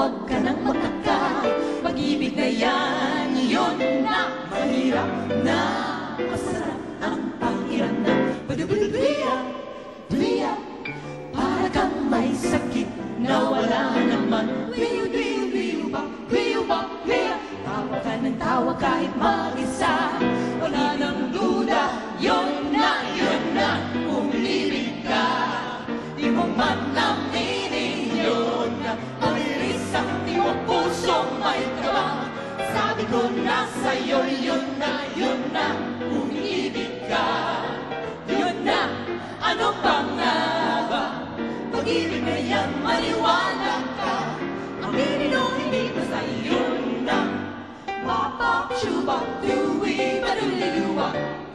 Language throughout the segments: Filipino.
huwag ka nang magtaka. Pag-ibig na yan, yun na. Mahirap na, masarap ang pakiramdam. Badu-badu-duya, duya, para kang may sakit na wala naman. Duyu-duyu-duyu-ba, duyu-ba, duya. Tawa ka ng tawa kahit mag-isa. Wala nang duda, yun na, umibig ka. Di mo man naminin, yun na. Mabilis ang tiwang pusong may kaba. Sabi ko na sa'yo, yun na, umibig ka. Yun na, ano pa nga ba? Pag-ibig na yan, maniwala ka. Aminin o hindi basta yun na. Papa, chuba, duwi, baduliluwa.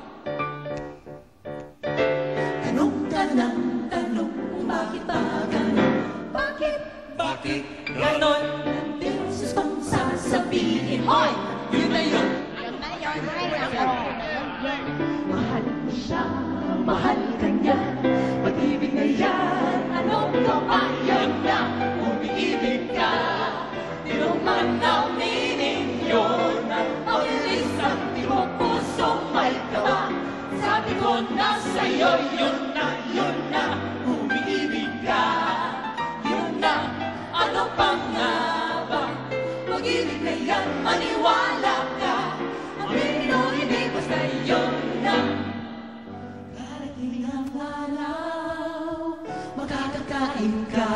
Tanong ka ng tanong kung bakit ba ganon? Bakit ganon? Beses kong sasabihin, hoy! Yun na yun! Mahal mo siya, mahal ka niya. Pag-ibig na yan, anong ka pa? Yun na, umiibig ka. Di naman aminin, yun na. Mabilis ang tibok pusong may kaba. Sabi ko na sa'yo, yun na, umiibig ka. Yun na, ano pa nga ba? Pag-ibig na yan, maniwala ka. Aminin o hindi, basta yun na. Darating ang araw, makakakain ka.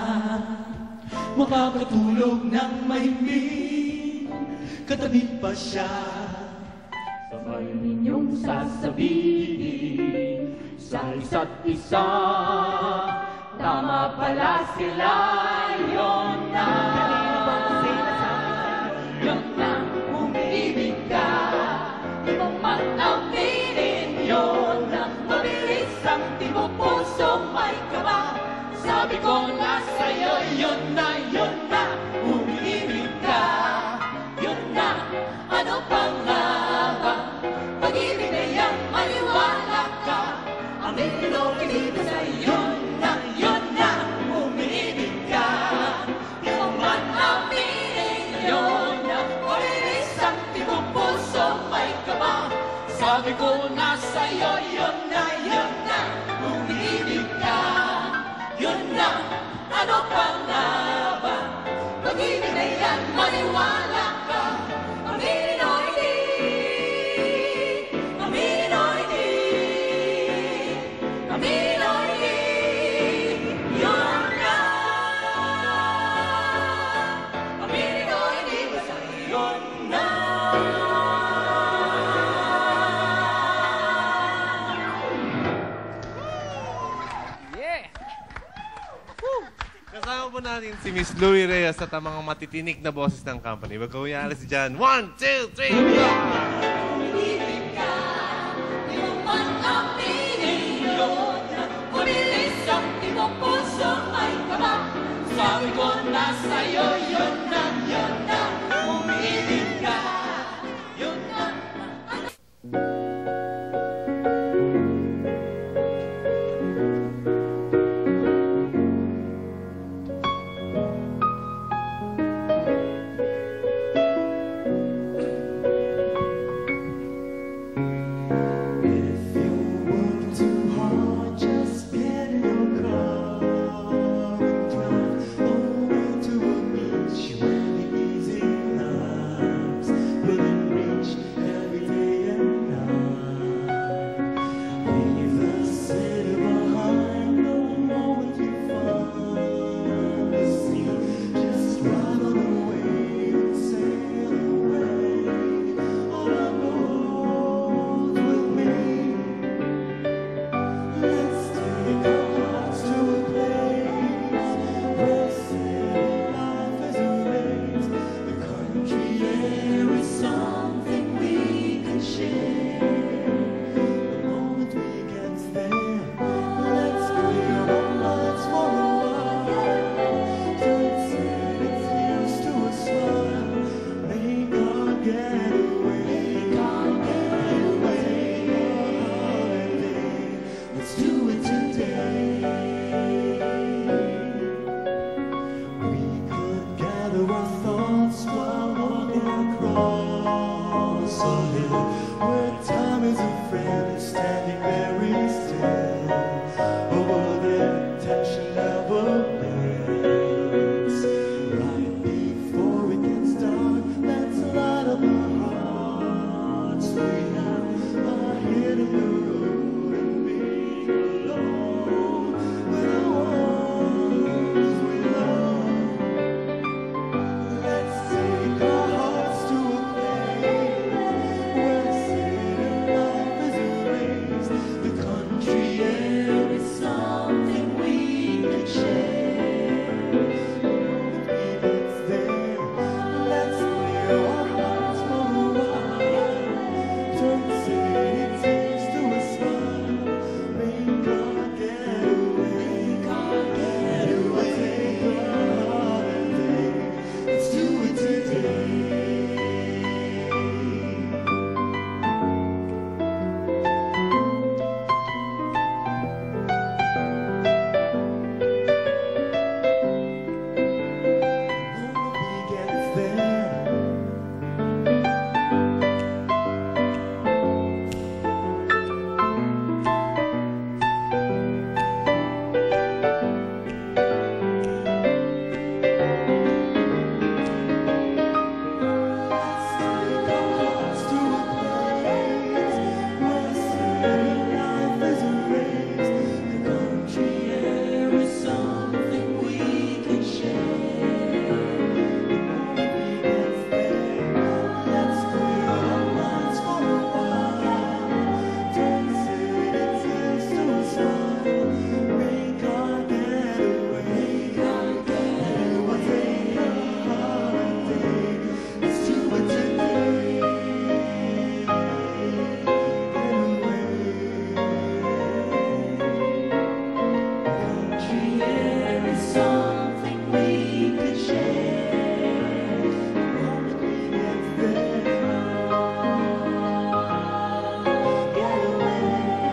Makakatulog ng mahimbing, katabi pa siya. Sabay ninyong sasabihin sa isa't isa, tama pala sila, yun na. Yun na, umiibig ka. Di mo man aminin, yun na. Mabilis ang tibok pusong may kaba. Sabi ko na sa'yo, yun na, umiibig ka. Yun na, ano pa nga ba? Pag-ibig na yan, maniwala ka. Aminin o hindi basta yun na, umiibig ka. Di mo man aminin, yun na. Mabilis ang tibok puso may kaba. Sabi ko na sa'yo, yun na, umiibig ka. Yun na, ano pa nga ba? Pag-ibig na yan, maniwala ka. Aminin o hindi, aminin o hindi, aminin o hindi, yun na. Aminin o hindi, basta yun na. Kasama po natin si Miss Louie Reyes at ang mga matitinik na boses ng company. Magkawiyari si Jan. 1, 2, 3, Umibig ka, di mo man aminin, yun na. Mabilis ang tibok puso may kaba. Sabi ko na sa'yo, yun na, umibig ka. Yun na, Get in your car and drive over to a gather our thoughts while walking across a hill where time is a friend standing very still. Oh, their tension never ends. Right before it gets dark, let's light up our hearts. We have a hidden road and being alone with the ones we love. Let's take our hearts to a place where sin and life is erased. The country air is something we can share. Maybe it's there. Let's clear our hearts for a while. Turn city tears to a smile. Make our getaway. Take a holiday. Let's do it today. Nobody gets there. Let's take our hearts to a place where sin and life is erased. The country air is something we can share. Nobody gets there. Let's clear our minds for a while. Turn city tears to a smile. Make our getaway. Take a holiday. Let's do it today. Country air is something we could share. Nobody gets there. Get away.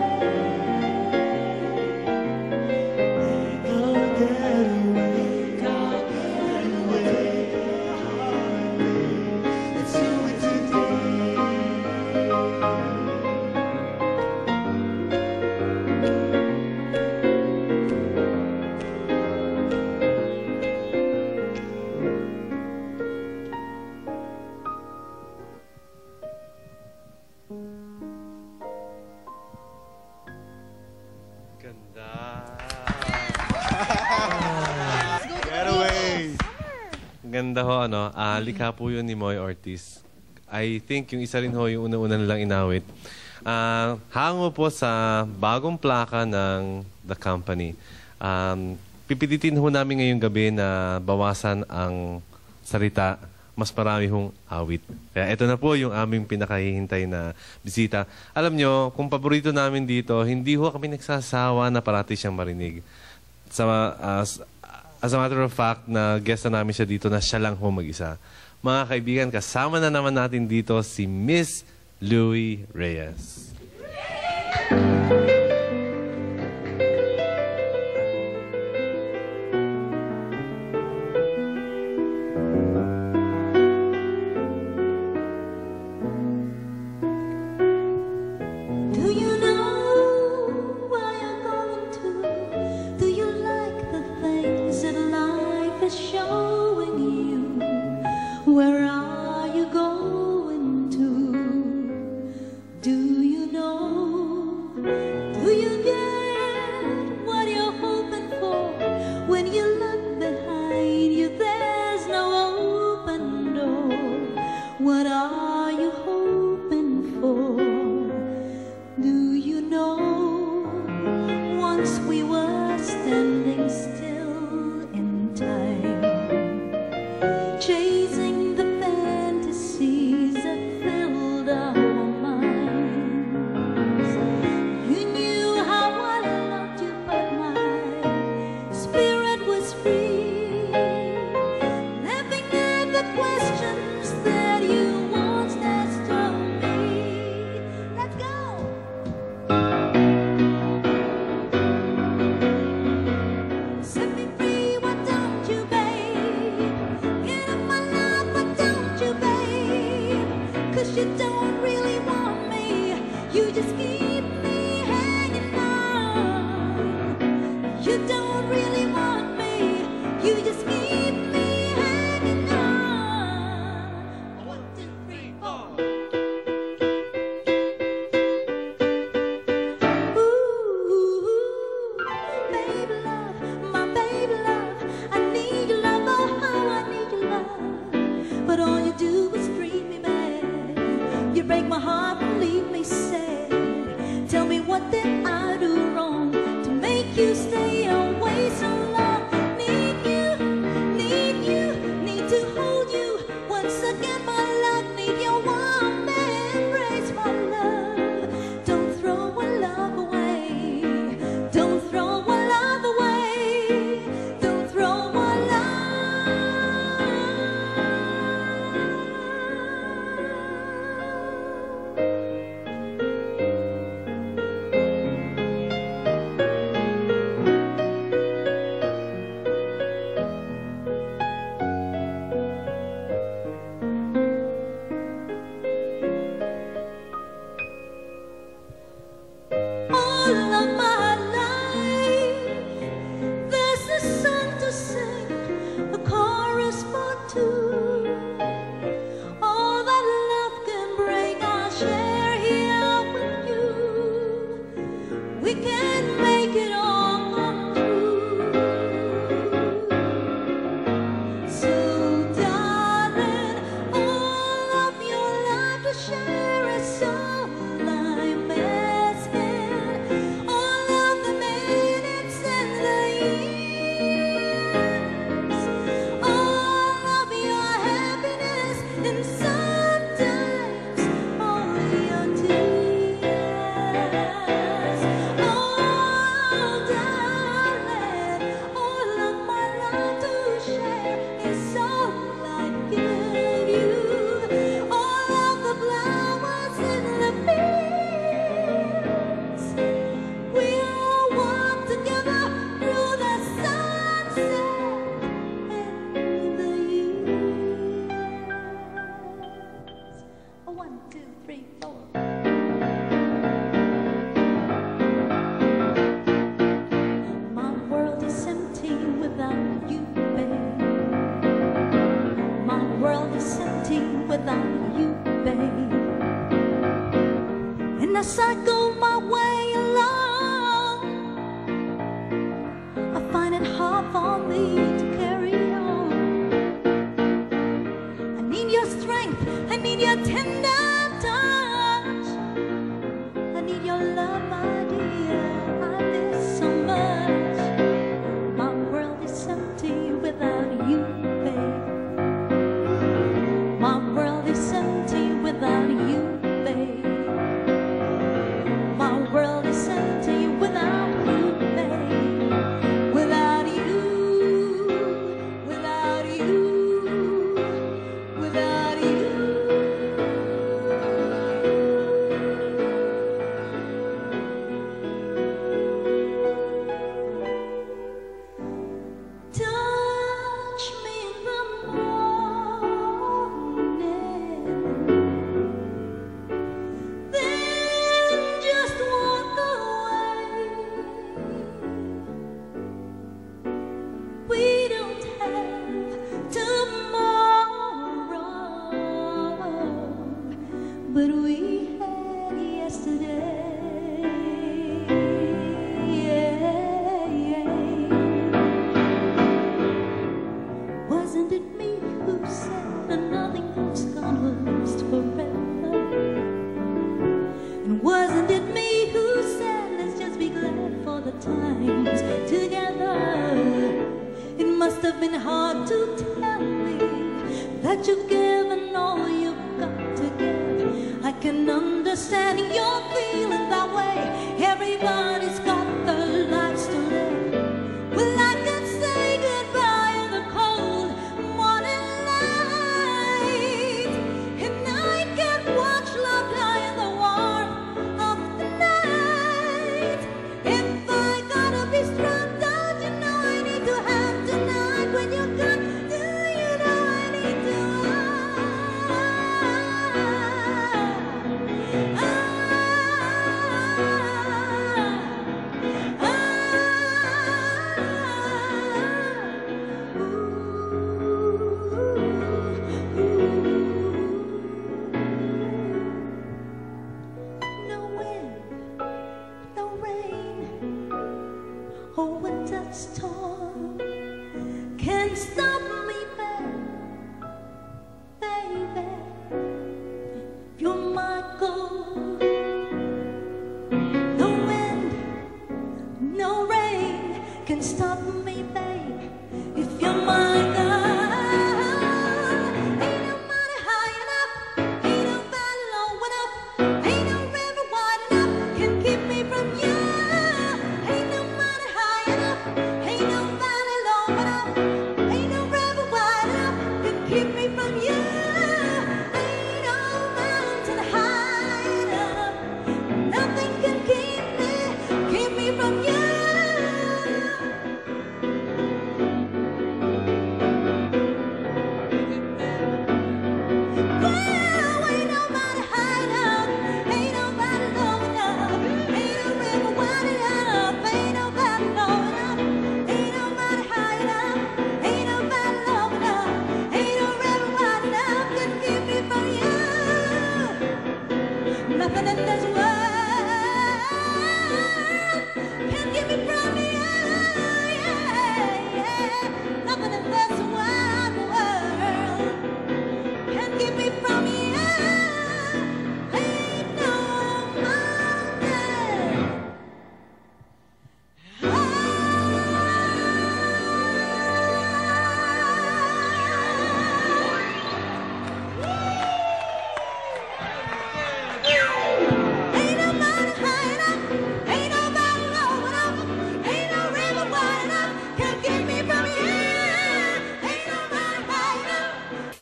Make a getaway. Let's do it today. Ganda. Getaway! Ganda ho, ano. Likha po yun ni Moy Ortiz. I think yung isa rin ho, yung una-una nilang inawit. Hango po sa bagong plaka ng The Company. Pipilitin ho namin ngayong gabi na bawasan ang salita. Mas marami hong awit. Kaya ito na po yung aming pinakahihintay na bisita. Alam nyo, kung paborito namin dito, hindi ho kami nagsasawa na parati siyang marinig. As a matter of fact, na guest na namin siya dito na siya lang ho mag-isa. Mga kaibigan, kasama na naman natin dito si Miss Louie Reyes. Do you know where you're going to? Do you like the things that life is showing you? Where are you going to? Do you know? Do you get what you're hoping for? When you look behind you, there's no open door. What are you hoping for? Do you know? Once we were standing still in time, chasing the fantasies that filled our minds. You knew how I loved you, but my spirit was free, laughing at the questions that you wanted but all you do is treat me bad. You break my heart and leave me sad. Tell me, what did I do wrong to make you stay away so long? Need you, need to hold you once again, my love. Need your warm embrace, my love. Don't throw our love away. Don't throw our love away. Don't throw our all of my life. There's a song to sing, a chorus for two. All that love can bring, I'll share here with you. We can make it all come true. So, darling, all of your life to share is all I'm asking. All of the minutes and the years, all of your happiness, and sometimes all your tears. Oh, darling, all of my life to share is all I give you. All of the flowers in the fields, we all walk together through the sunset and the years. 1, 2, 3, 4. My world is empty without you, babe. My world is empty without you, babe. And as I go my way along, I find it hard for me to carry on. I need your strength, I need your tender touch. I need your love, my dear, I miss so much. My world is empty without you, babe. My world is empty without you, babe. My world is empty without you, babe. Without you, without you, without you. Touch me in the morning, then just walk away. We don't have tomorrow, but we had yesterday. Wasn't it me who said that nothing else can last forever? And wasn't it me who said let's just be glad for the times together? It must have been hard to tell me that you've given all you've got to give. I can understand you're feeling that way. Everybody's got their lives to live. Well, I can say goodbye in the cold morning light, and I can watch love die in the warmth of the night. If I gotta be strong, don't you know I need to have tonight? When you're gone, do you know I need to ah, ah, ah. me from you. Ain't no mountain high enough. Nothing can keep me from you. Well, ain't nobody high enough. Ain't nobody low enough. Ain't no river wide enough. Ain't nobody low enough. Ain't nobody high enough. Ain't nobody low enough. Ain't no river wide enough. Can keep me from you. Nothing in this world can keep me from you. Yeah. Nothing in this wide world can keep me from you. Ain't no mountain. Ain't nobody high enough. Ain't nobody low enough. Ain't no river wide enough. Can keep me from you. Ain't nobody high enough.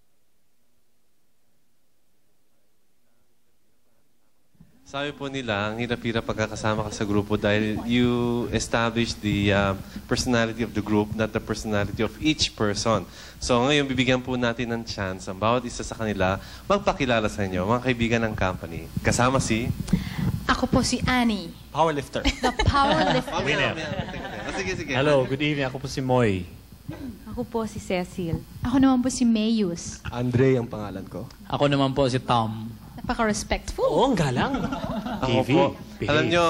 Sabi po nila, ang hirap-hirap pagkakasama ka sa grupo dahil you establish the personality of the group, not the personality of each person. So ngayon, bibigyan po natin ng chance ang bawat isa sa kanila magpakilala sa inyo, mga kaibigan ng company. Kasama si... Ako po si Annie, Powerlifter. the powerlifter. William. Sige, sige. Hello, good evening. Ako po si Moy. Ako po si Cecil. Ako naman po si Mayus. Andre ang pangalan ko. Ako naman po si Tom. Napaka-respectful. Oo, ang galang. Ako TV. po. Behave. Alam nyo,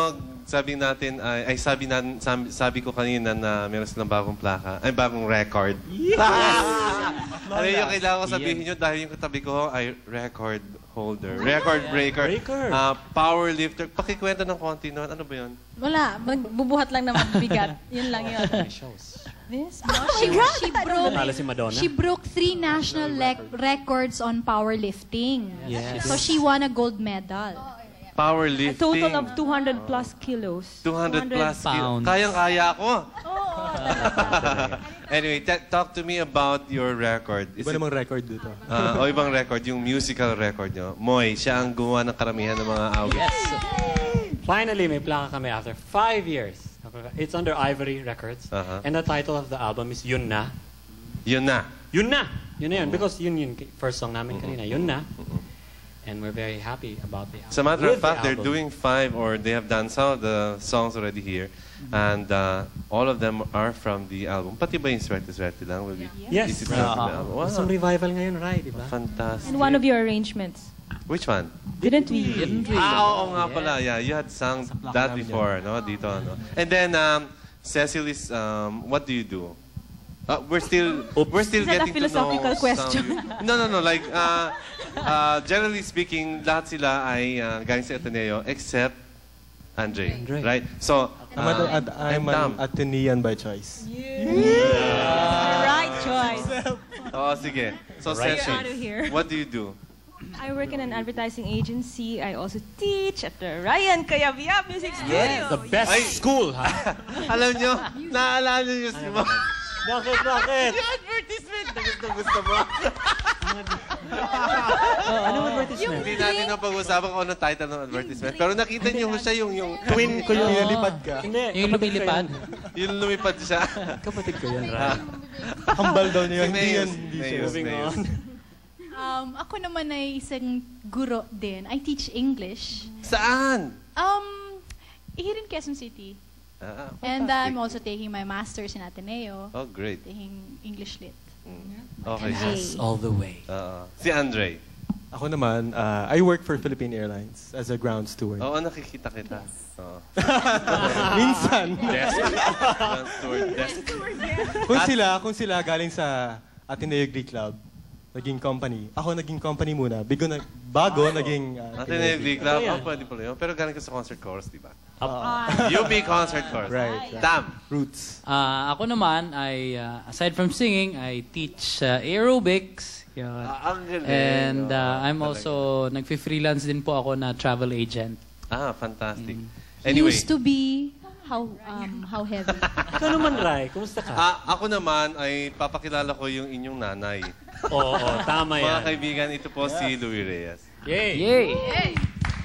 sabi ko kanina na meron silang bagong plaka, ay bagong record. Ano yung kailangan ko sabihin nyo dahil yung katabi ko ay record holder, record breaker, power lifter. Pakikwento ng konti noon. Ano ba yun? Wala. Bubuhat lang naman bigat. Yun lang yun. This? Natalo si Madonna. She broke 3 national records on powerlifting. Yes. So she won a gold medal. Power A lifting. total of 200 plus kilos. 200 plus pounds. Kayang-kaya ako. Anyway, talk to me about your record. Iba namang record dito. O ibang record, yung musical record nyo. Moy, siya ang gumawa ng karamihan ng mga awit. Yes. Finally, may plaka kami after 5 years. It's under Ivory Records. And the title of the album is Yun Na. Yun na. Yun na! Yun na yun. Because yun yung first song namin kanina. Yun na. And we're very happy about the album. As a matter of With the fact, they're album. doing 5 or they have done some of the songs already here. And all of them are from the album. Pati ba yung Swerte-Swerte lang? Will be Yes. Is it from the album? Wow. Some revival ngayon, right? Diba? Fantastic. And one of your arrangements. Which one? Didn't we? Oo nga pala. Yeah, you had sung that before, no? Dito, no? And then, Cecil is, what do you do? We're still Is that a getting to know philosophical question? No. Like, generally speaking, lahat sila ay galing sa Ateneo except Andre. Right? So, I'm an Atenean by choice. Right choice. oh, sige. So, Right. Cecil, Out of here. what do you do? I work in an advertising agency. I also teach at the Ryan Cayabyab Music Studio. The best school, ha? Alam nyo, naalala nyo si Mo. Bakit? Yung advertisement na gusto mo. Anong advertisement? Hindi natin na pag-usapan kung anong title ng advertisement. Pero nakita niyo siya yung Twin ko yung nilipad ka. Hindi. Yung lumilipad. yung lumipad siya. Kapatid ko yun, right? Hambal daw niya yun. Si Hindi Mayus. yun. Hindi siya. Mayus. Moving on. Ako naman ay isang guro din. I teach English. Saan? Here in Quezon City. And fantastic. I'm also taking my master's in Ateneo. Oh, great. Taking English Lit. Okay. Yes, all the way. Si Andre. Ako naman, I work for Philippine Airlines as a ground steward. Oo, nakikita kita. Oo. Minsan. Ground steward desk. Kung sila galing sa Ateneo Glee Club, naging company. Ako naging company muna. Bago naging Ateneo Glee Club. Oh, pwede pala yun. Pero galing ka sa concert chorus, di ba? UP concert chorus. Right. Tam. Roots. Ako naman, aside from singing, I teach aerobics. Yun. Ang galing. And I'm Talaga. also, nag-freelance din po ako na travel agent. Fantastic. Anyway. Used to be how heavy. Ikaw naman, Rai. Kumusta ka? Ako naman ay papakilala ko yung inyong nanay. Oo, tama yan. Mga kaibigan, ito po si Louie Reyes. Yay! Yay!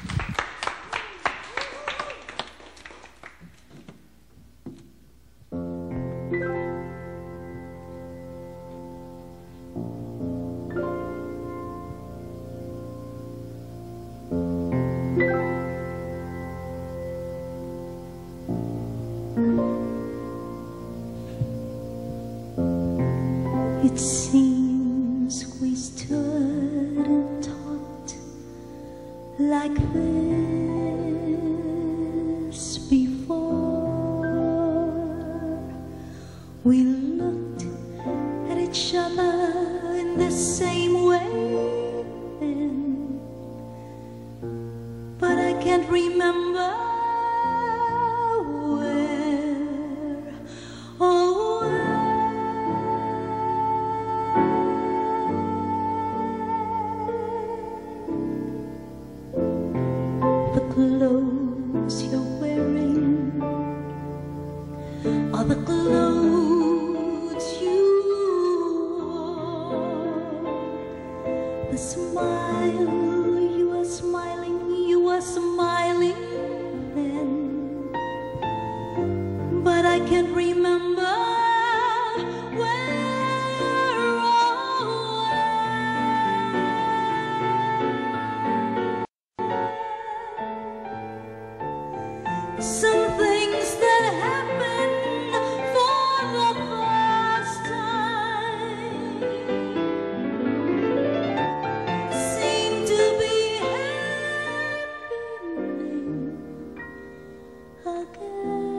It seems we stood and talked like this before. We looked at each other in the same way then, but I can't remember where or when. The clothes you're wearing are the clothes you wore. The smile you are smiling then, but I can't remember where or when. Some things that happen for the first time seem to be happening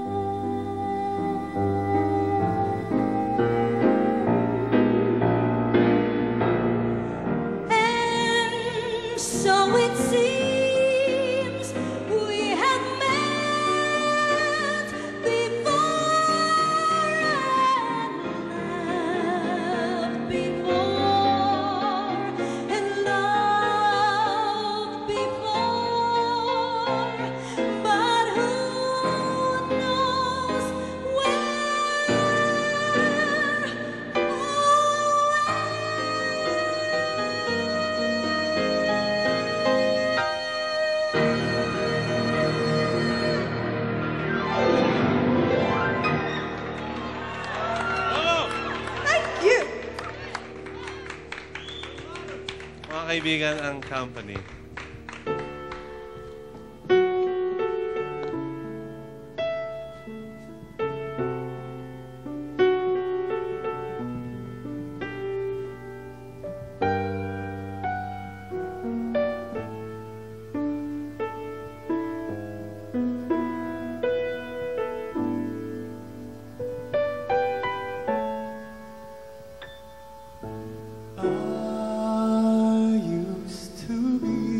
again. And so it seems we have met before and loved before, but who knows where or Mga kaibigan, ang company. I used to be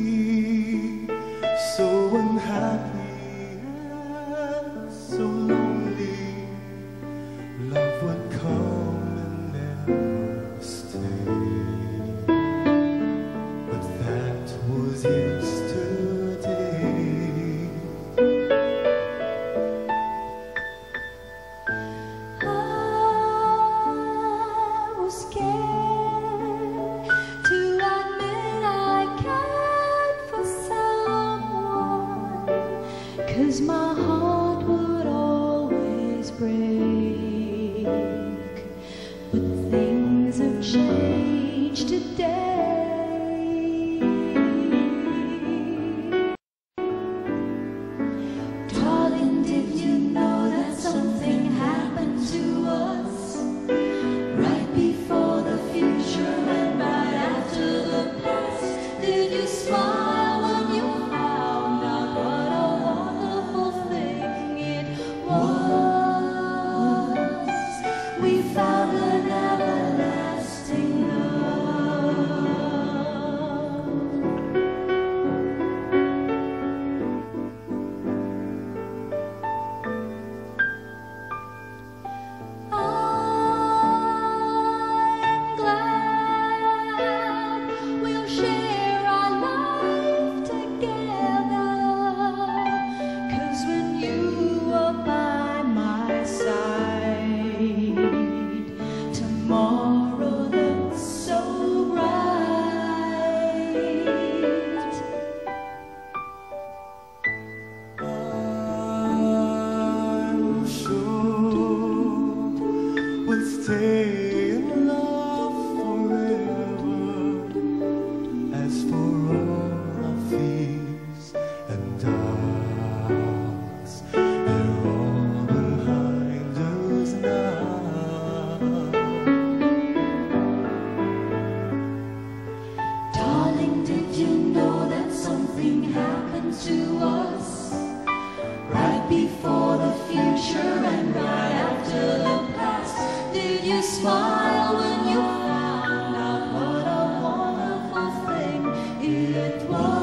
you know that something happened to us? Right before the future and right after the past. Did you smile when you found out what a wonderful thing it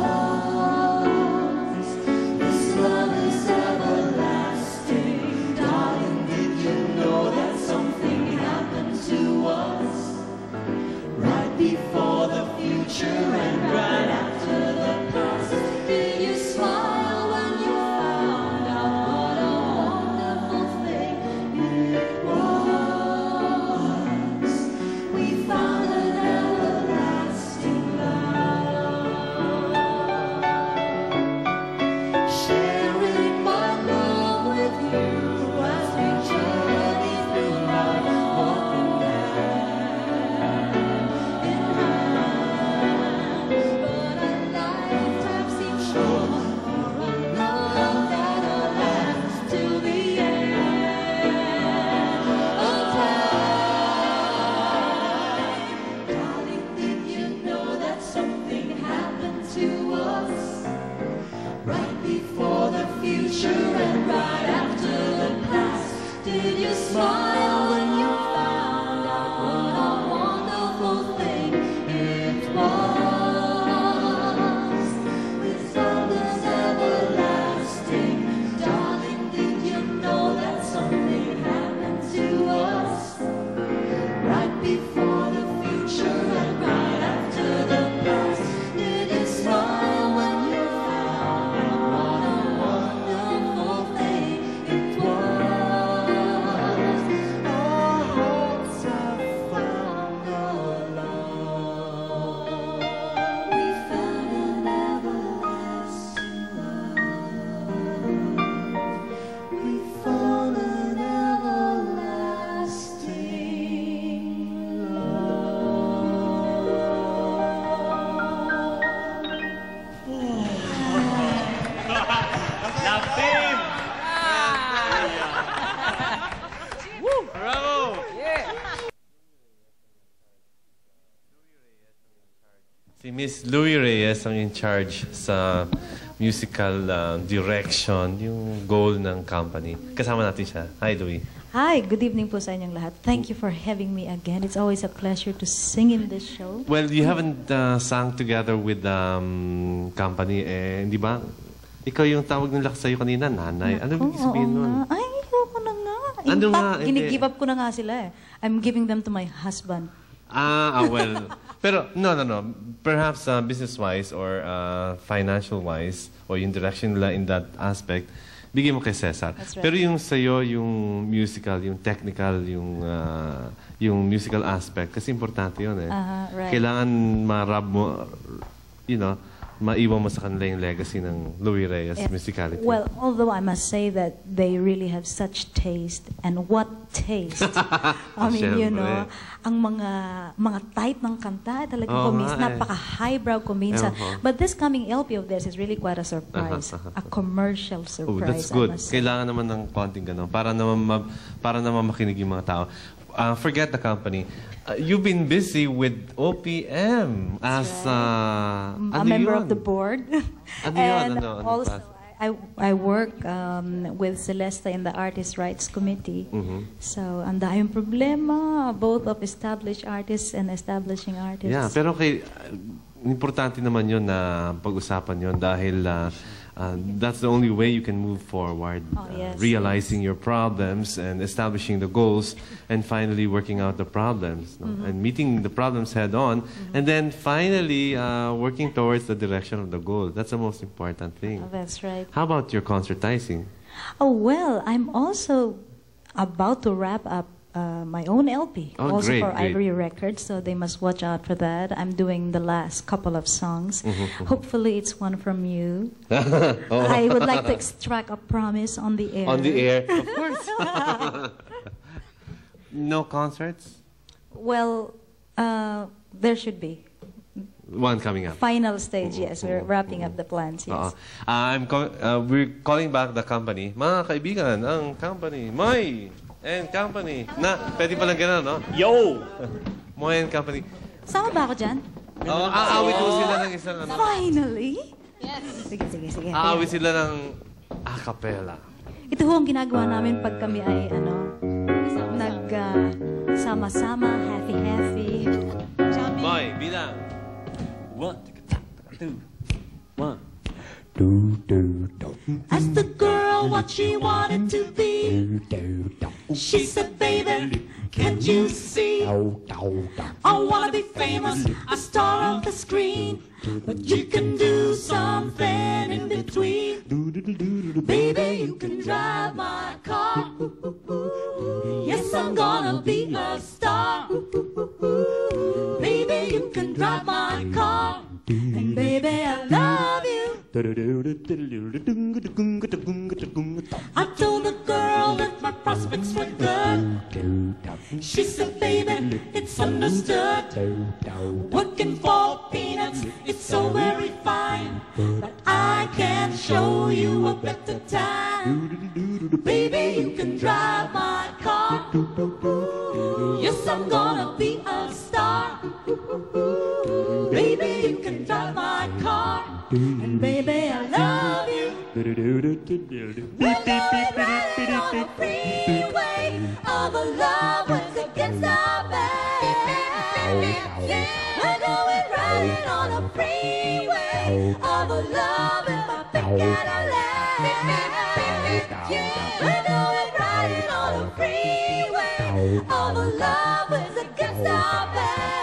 was? This love is everlasting. Darling, did you know that something happened to us? Right before the future and right after the past. Did you smile when you found out what a wonderful thing it was? We found an everlasting love, sharing my love with you as we journey through life, walking hand in hand. But a lifetime seems short for a love that'll last till the end of time. Darling, did you know that something happened to us? Right before the future and right after the past. Did you smile when you found out what a wonderful thing it was? With something everlasting. Darling, did you know that something happened to us? Right before the future and right after the past. Did you smile when you found out what a wonderful thing it was? Our hearts have found a love. We found an everlasting love. We found an everlasting La fame! Bravo! Si Miss Louie Reyes ang in charge sa musical direction, yung goal ng company. Kasama natin siya. Hi, Louie. Hi, good evening po sa inyong lahat. Thank you for having me again. It's always a pleasure to sing in this show. Well, you haven't sang together with the company, eh, di ba? Ikaw yung tawag nila sa'yo kanina, nanay. Ano ibig sabihin Oo nun? nga. Ay, ayoko na nga. In Ano fact, nga, hindi. ginigive up ko na nga sila eh. I'm giving them to my husband. Well. Pero, no. Perhaps business-wise or financial-wise or yung direction nila in that aspect, bigay mo kay Cesar. That's right. Pero yung sa'yo, yung musical, yung technical, yung musical aspect, kasi importante yun eh. Right. Kailangan ma-rub mo, maiwan mo sa kanila yung legacy ng Louie Reyes musicality. Well, although I must say that they really have such taste, and what taste! I mean, you know, ang mga type ng kanta, talagang napaka-highbrow kuminsan. But this coming LP of theirs is really quite a surprise. A commercial surprise, that's good. I must say. Kailangan naman ng konting gano'n para naman makinig yung mga tao. Forget the company. You've been busy with OPM as a member of the board. And also, I work with Celesta in the Artist Rights Committee. So, ang daming problema, both of established artists and establishing artists. Yeah, pero importante naman yun na pag-usapan yun dahil that's the only way you can move forward. Realizing your problems and establishing the goals and finally working out the problems. And meeting the problems head on and then finally working towards the direction of the goal. That's the most important thing. Oh, that's right. How about your concertizing? Oh, well, I'm also about to wrap up my own LP, also great, for great. Ivory Records, so they must watch out for that. I'm doing the last couple of songs. Hopefully it's one from you. I would like to extract a promise on the air. On the air, of course. No concerts? Well, there should be. One coming up. Final stage, yes. We're wrapping up the plans, yes. We're calling back the company. Mga kaibigan, ang company, Moy and Company. Pwede palang gano'n, no? Yo! Moy and Company. Sama ba ako dyan? Oh, aawit mo sila ng isang ano. Finally? Yes. Sige. Aawit sila ng a cappella. Ito ho ang ginagawa namin pag kami ay sama-sama, happy-happy. Boy, bilang. 1, 2, 1. Asked the girl what she wanted to be. She said, baby, can't you see? I wanna be famous, a star of the screen. But you can do something in between. Baby, you can drive my car. Yes, I'm gonna be a star. Baby, you can drive my car. And baby, I love you. I told the girl that my prospects were good. She said, baby, it's understood. Working for peanuts, it's so very fine. But I can show you a better time. Baby, you can drive my car. Yes, I'm gonna be a star. Baby, you can drive my car. And baby, I love you. We're riding on the freeway of a love was against our back. We're going riding on the freeway of a love in my big Cadillac. We're going riding on the freeway of a love was against our back.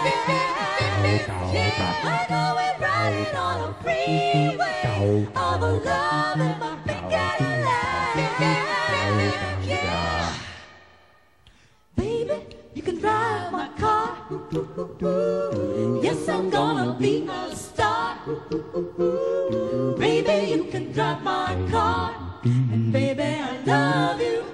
We're going riding on the freeway of a love in my big Cadillac. Yeah. Baby, you can drive my car. Yes, I'm gonna be a star. Baby, you can drive my car. And baby, I love you.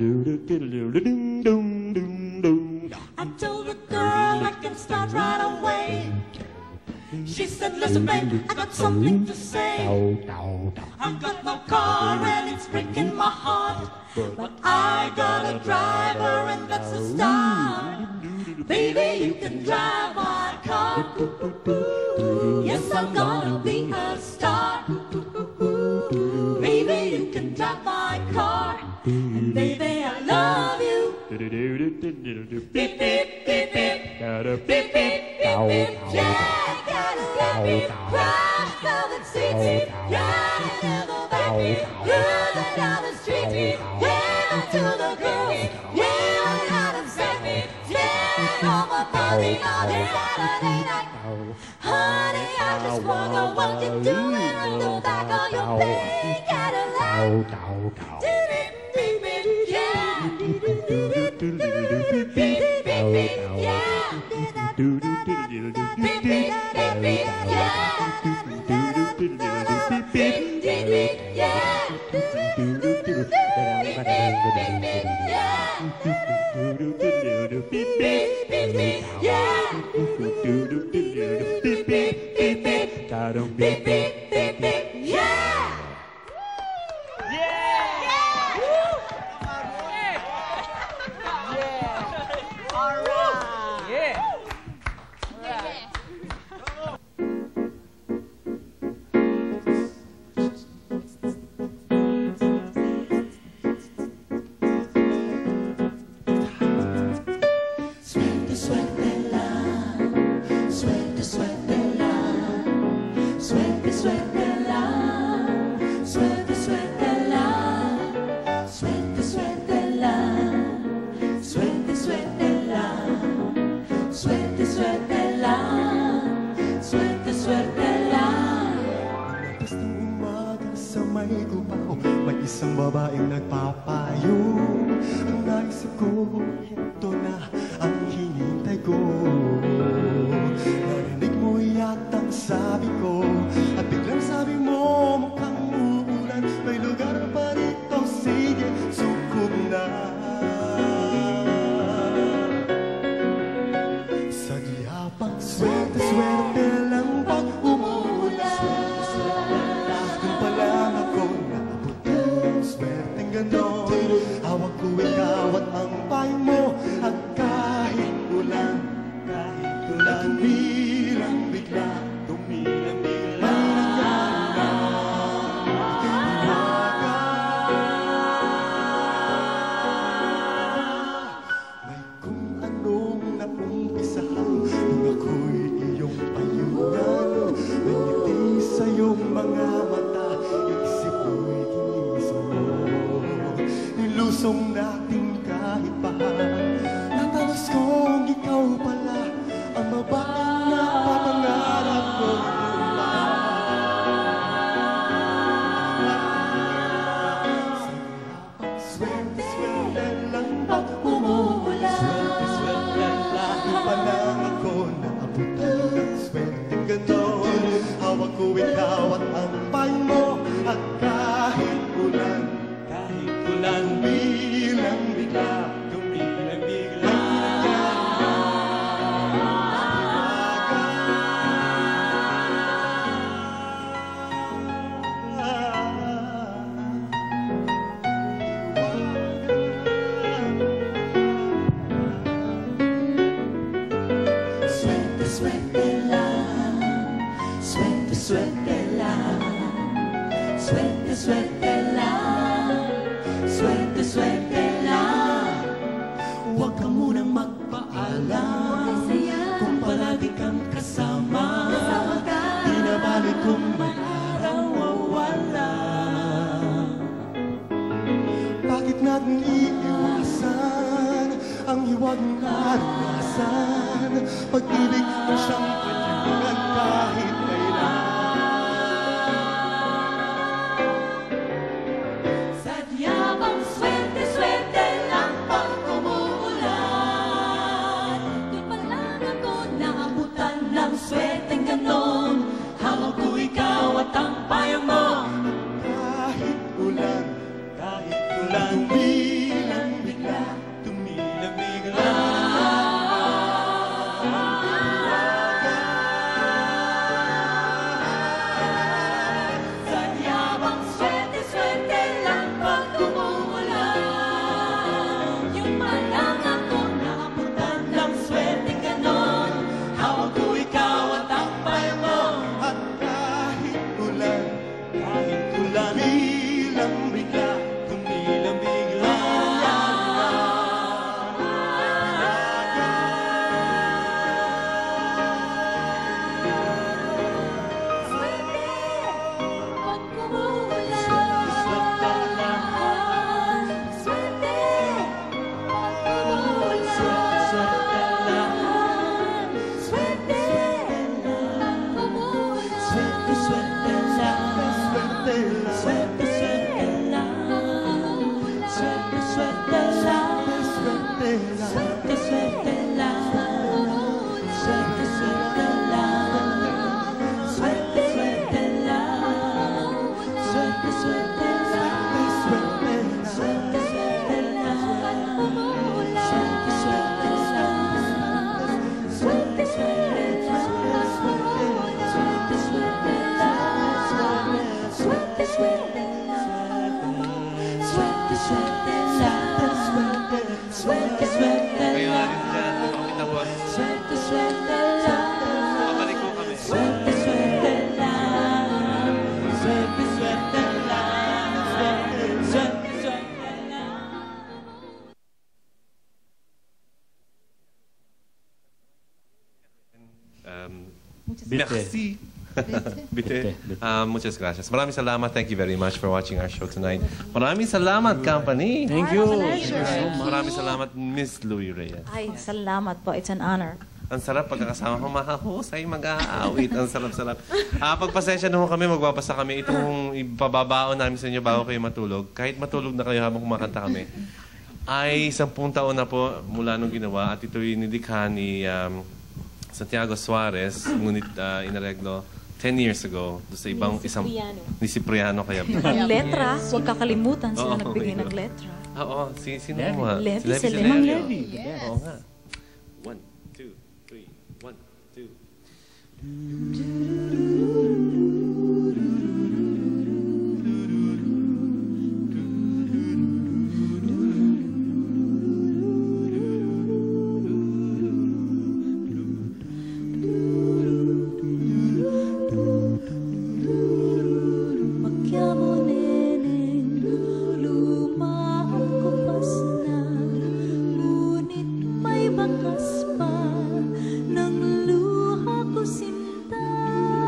I told the girl I can start right away. She said, listen, babe, I got something to say. I've got no car and it's breaking my heart, but I got a driver and that's a star. Baby, you can drive my car. Yes, I'm gonna be a star. Baby, you can drive my car. And baby, I love you. Beep, beep, beep, beep. Beep, beep, beep, beep. Yeah, gotta let me crush velvet seats. Yeah, little baby, cruising down the street. Yeah, to the girls. Yeah, I gotta set me. Yeah, all my money on a Saturday night. Honey, I just wanna what you doing on the back of your big Cadillac. Beep, beep, yeah. Beep, beep, beep, yeah. Beep, beep, beep, yeah. Beep, beep, yeah. May isang babaeng nagpapayo. Ang naisip ko, ito na ang hinintay ko. Narinig mo yatang sabi ko, at biglang sabi mo mukhang uulan. May lugar pa rito, sige, sukob na. Sadya pang swerte-swerte lang pag umuulan. Kung pa lang ako naabot ng swerteng ganon. Hawak ko ikaw at ang payo mo. At kahit ulan bilang bigla ko ikaw at ang pay mo. At kahit ulan bilang bigla, tumilang bigla. Suerte, suerte lang. Suerte, suerte lang. Suerte, suerte lang. Suerte, suerte lang. Huwag ka munang magpaalam. Kung palagi kang kasama, di na balik kung may araw o wala. Bakit natin iiwasan ang hiwag naranasan? Pag-ibig na siyang paliwanag kahit kailan. Sadya bang swerte, swerte lang pag umuulan? Di pa lang ako naabutan ng swerteng ganon. Hawak ko ikaw at ang payo mo. Kahit ulan tumilang bigla, tumilang bigla. Sadya bang swerte, swerte lang pag umuulan? Yung man lang ako naabutan ng swerteng ganon. Hawak ko ikaw at ang payo mo. At kahit ulan bilang bigla, tumilang bigla. Swerte pag umuulan. Swerte lang. Swerte pag umuulan. Swerte lang. Swerte pag umuulan. Swerte, swerte lang. Swerte lang. Swerte, swerte lang. Swerte, swerte lang. Swerte lang. Swerte, swerte lang. Swerte, swerte lang. Swerte, swerte lang. Swerte, swerte lang. Swerte lang. Swerte, swerte lang. Swerte, swerte lang. Swerte, swerte lang. Swerte, swerte lang. Swerte, swerte lang. Swerte, swerte lang. Swerte, swerte Kayo lang. natin dyan. Pakita po. Swerte, swerte lang. Babalik ko kami. Swerte, swerte lang. Swerte, swerte lang. Swerte, swerte, swerte lang. Merci. Bite. Muchas gracias. Maraming salamat. Thank you very much for watching our show tonight. Maraming salamat, company. Thank you. Maraming salamat, Miss Louie Reyes. Ay, salamat po. It's an honor. Ang sarap pagkakasama ko, mahahusay, mag-aawit. Ang sarap-sarap. Pagpasensya naman kami, magbabasa kami itong ipababaon namin sa inyo bago kayo matulog. Kahit matulog na kayo habang kumakanta kami. Ay 10 taon na po mula nung ginawa at ito'y nilikha ni Santiago Suarez, ngunit inareglo 10 years ago doon sa ibang ni Cipriano Cayabyab. Ang letra, huwag kakalimutan sila Oo, nagbigay ito. ng letra. Oo, sino mo? Levi, Si si Levi. Levi. Oo nga. 1, 2, 3, 1, 2. Magyamu neneng, lumaan kupas na, ngunit may bakas pa ng luha ko sinta.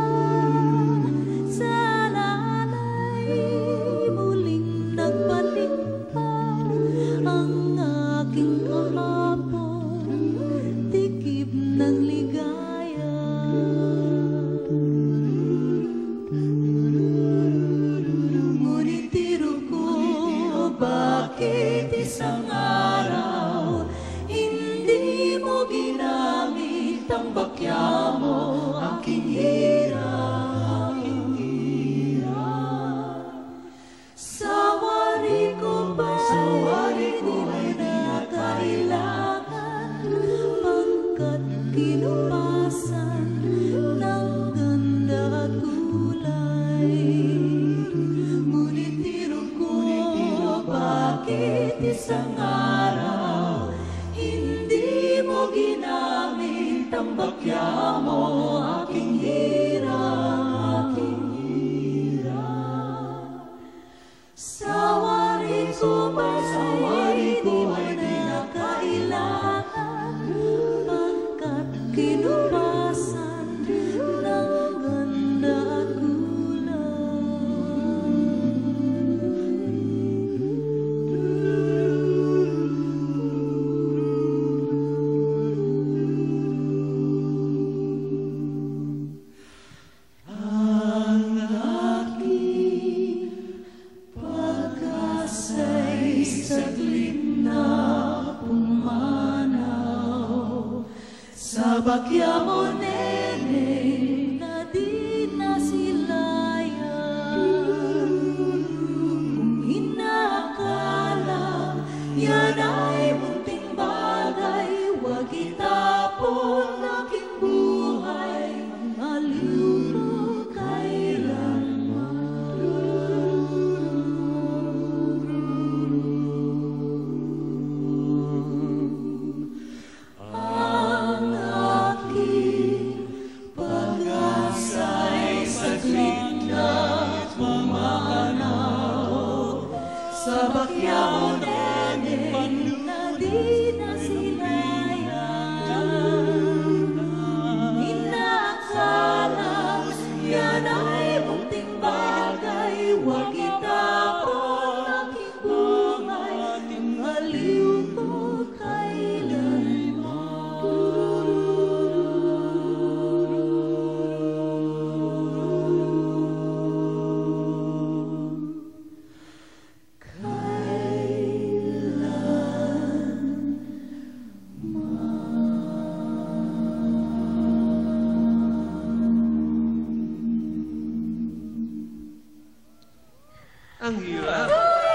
Ang hirap.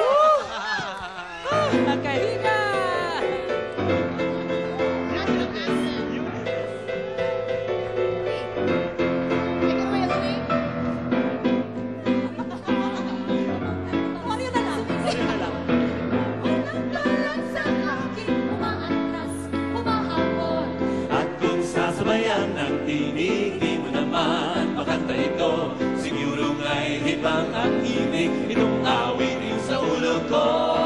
Magkaibigan! At kung sasabayan ng tinig, di mo naman makanta ito. Siguro nga'y hibang ang himig, itong awitin sa ulo ko.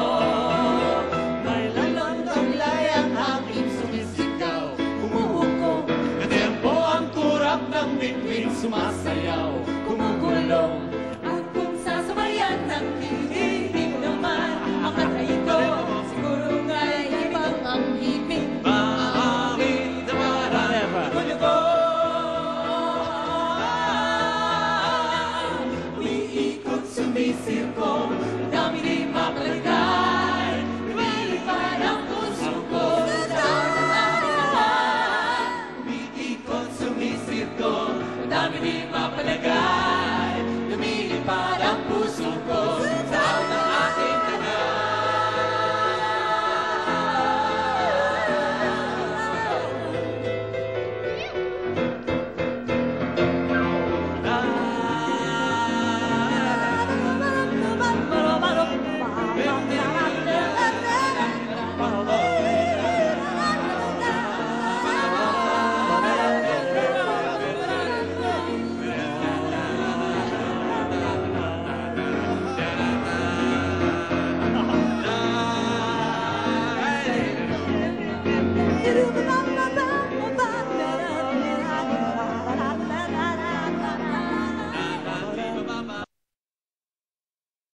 May lalandang layang hangin sumisigaw, humuhuko. Katempo ang turap ng bitbit sumasayaw, kumukulong. At kung sasabayan ng tinig, di mo naman makanta ito. Siguro nga'y hibang ang himig, maawit na marang ulo ko. Umiikot, sumisirko, dami di mapalagay. Lumilipad ang puso ko sa aming naman. Umiikot, sumisirko, dami di mapalagay.